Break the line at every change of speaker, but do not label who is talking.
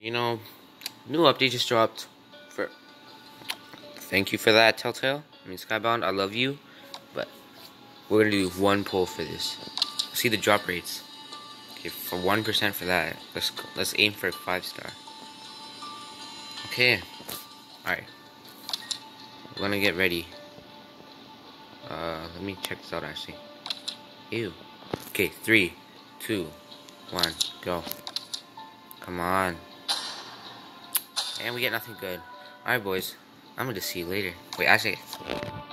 You know, new update just dropped. Thank you for that, Telltale. I mean, Skybound, I love you, but we're gonna do one poll for this. See the drop rates. Okay, for 1% for that. Let's aim for a 5-star. Okay. Alright. We're gonna get ready. Let me check this out actually. Ew. Okay, 3, 2, 1, go. Come on. And we get nothing good. Alright, boys. I'm gonna see you later. Wait, actually.